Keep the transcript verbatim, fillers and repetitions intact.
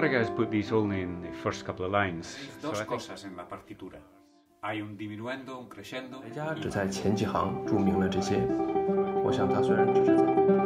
Barraga has put these only in the first couple of lines. Dos cosas en la partitura. Hay un diminuendo, un crescendo. 人家只在前几行注明了这些，我想他虽然只是在。